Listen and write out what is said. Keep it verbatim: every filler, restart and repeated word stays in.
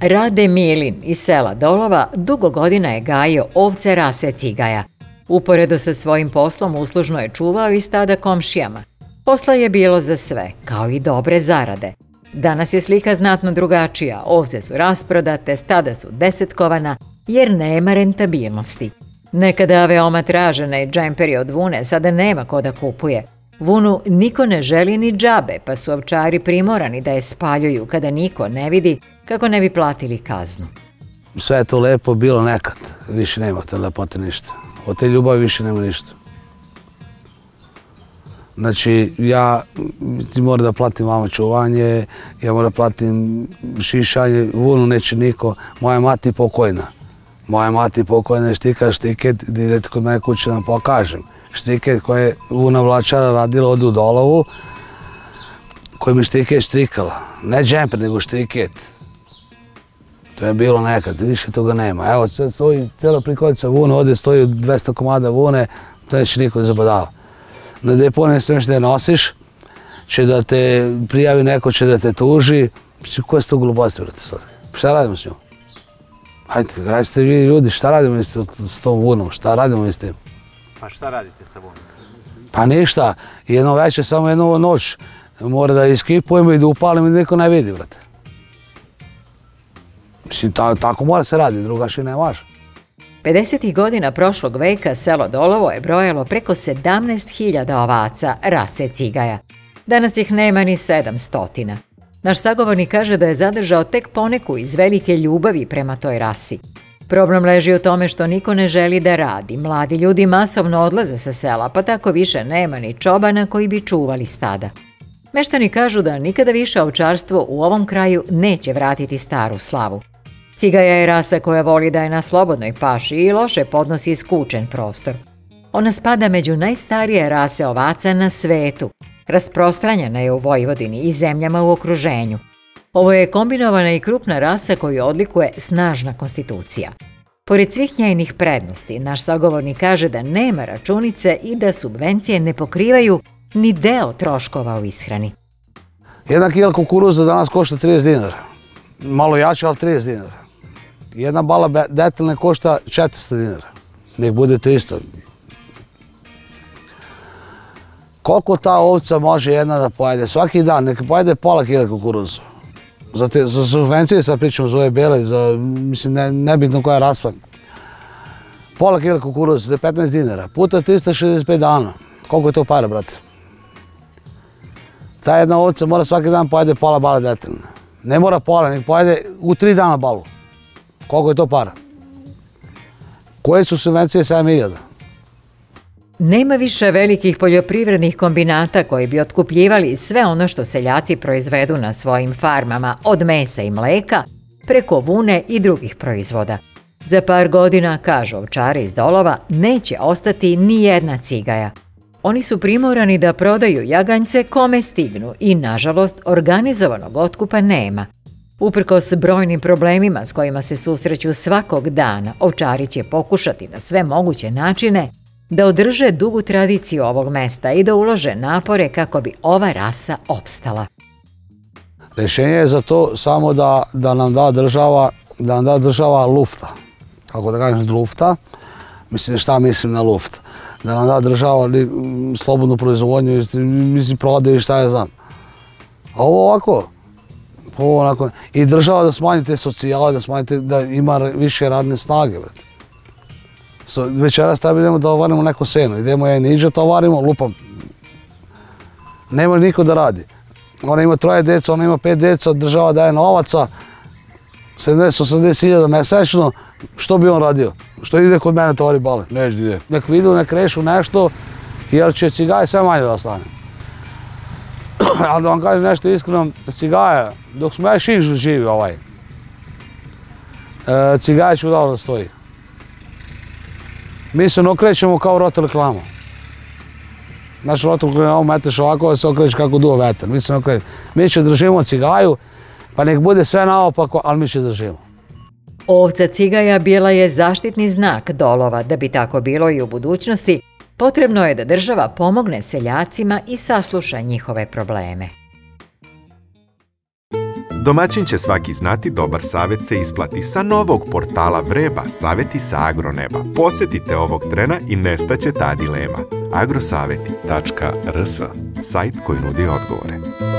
Rade Milin iz sela Dolova dugo godina je gajio ovce rase cigaja. Uporedo sa svojim poslom uslužno je čuvao i stada komšijama. Posla je bilo za sve, kao i dobre zarade. Danas je slika znatno drugačija, ovce su rasprodate, stada su desetkovana, jer nema rentabilnosti. Nekada veoma tražene džemperi od vune sada nema ko da kupuje. Vunu niko ne želi ni džabe, pa su ovčari primorani da je spaljuju kada niko ne vidi, kako ne bi platili kaznu. Sve je to lepo bilo nekad, više nema te lepote ništa. Od te ljubavi više nema ništa. Znači, ja moram da platim vama čuvanje, ja moram da platim šišanje, vunu neće niko, moja mati pokojna. Moja mati pokojna je štika štiket, da idete kod mene kuće da vam pokažem. Štiket koje je vuna vlačara radila ovdje u Dolovu, koji mi štiket štrikala. Ne džemper, nego štiket. To je bilo nekad, više toga nema. Evo, stoji cijela prikolica vune, ovdje stoji dvesta komada vune, to neće niko zabadava. Na deponiju sve što je nosiš, će da te prijavi neko, će da te tuži. Koje su to gluposti, vrati sad? Šta radimo s njom? Hajde, radite vi ljudi, šta radimo s tom vunom, šta radimo s tim? Pa šta radite sa vunom? Pa ništa, jedno večer, samo jednu noć. Mora da iskipujemo i da upalimo i da niko ne vidi, vrati. Mislim, tako mora se raditi, drugačije ne može. pedesetih godina prošlog veka selo Dolovo je brojalo preko sedamnaest hiljada ovaca rase cigaja. Danas ih nema ni sedamstotina. Naš sagovornik kaže da je zadržao tek poneku iz velike ljubavi prema toj rasi. Problem leži u tome što niko ne želi da radi. Mladi ljudi masovno odlaze sa sela, pa tako više nema ni čobana koji bi čuvali stada. Meštani kažu da nikada više ovčarstvo u ovom kraju neće vratiti staru slavu. Cigaja je rasa koja voli da je na slobodnoj paši i loše podnosi skučen prostor. Ona spada među najstarije rase ovaca na svetu. Rasprostranjena je u Vojvodini i zemljama u okruženju. Ovo je kombinovana i krupna rasa koju odlikuje snažna konstitucija. Pored svih njenih prednosti, naš sagovornik kaže da nema računice i da subvencije ne pokrivaju ni deo troškova u ishrani. Jedna kila kukuruza danas košta trideset dinara. Malo jače, ali trideset dinara. Jedna bala detelne košta četiristo dinara. Nek budete isto. Koliko ta ovca može jedna da pojede? Svaki dan, neka pojede pola kila kukuruza. Za, te, za subvencije sad pričamo za ove bele, za, mislim, ne, nebitno koja rasa. Pola kila kukuruza, to je petnaest dinara, puta trista šezdeset pet dana. Koliko je to para, brate? Ta jedna ovca mora svaki dan pojede pola bala detaljne. Ne mora pola, nek pojede u tri dana balu. Koliko je to para? Koje su subvencije sedam hiljada? Nema više velikih poljoprivrednih kombinata koji bi otkupljivali sve ono što seljaci proizvedu na svojim farmama, od mesa i mleka, preko vune i drugih proizvoda. Za par godina, kažu ovčari iz Dolova, neće ostati ni jedna cigaja. Oni su primorani da prodaju jaganjce kome stignu i, nažalost, organizovanog otkupa nema. Uprkos brojnim problemima s kojima se susreću svakog dana, ovčari će pokušati na sve moguće načine da održe dugu tradiciju ovog mesta i da ulože napore kako bi ova rasa opstala. Rješenje je za to samo da, da nam da država, da nam da država lufta. Kako da kažem lufta, mislim šta mislim na luft. Da nam da država slobodnu proizvodnju, mislim prodaju šta ja znam. A ovo ovako, ovo onako, i država da smanji te socijale, da smanji te, da ima više radne snage, brate. So, večeras treba idemo da ovarimo neko seno, idemo ja i Niđa, to ovarimo, lupam. Nema niko da radi. Ona ima troje deca, ona ima pet deca, država daje novaca, sedamdeset osamdeset hiljada mesečno, što bi on radio? Što ide kod mene tovari bale? Neće ide. Nek vidu, nek rešu nešto, jer će cigaje sve manje da ostane. Ali da vam kažem nešto iskreno, cigaja, dok smo ja još živi ovaj, cigaja će udalo da stoji. Mi se ne okrećemo kao rota reklama. Naš rota reklama meteš ovako, da se okreće kako duo vetar. Mi se ne okrećemo. Mi će držimo cigaju, pa nek bude sve naopako, ali mi će držimo. Ovca cigaja bila je zaštitni znak Dolova. Da bi tako bilo i u budućnosti, potrebno je da država pomogne seljacima i sasluša njihove probleme. Domaćin će svaki znati, dobar savjet se isplati. Sa novog portala Vreba, savjeti sa agroneba. Posjetite ovog trena i nestaće ta dilema. agrosaveti tačka r s, sajt koji nudi odgovore.